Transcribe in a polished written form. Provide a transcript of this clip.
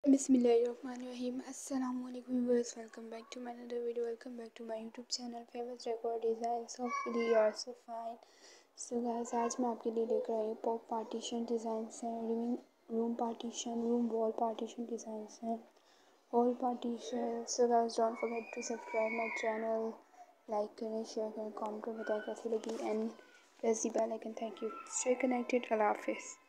Bismillahirrahmanirrahim. Assalamu alaikum viewers. Welcome back to my another video. Welcome back to my YouTube channel Famous Record Designs. Hopefully you are so fine. So guys, आज मैं आपके लिए लेकर आई हूँ pop partition designs हैं, room partition, room wall partition designs हैं, hall partition. So guys don't forget to subscribe my channel. Like करें, शेयर करें, कमेंट में बताएं कैसी लगी and press the bell icon. Thank you. Stay connected. अल्लाह हाफिज़.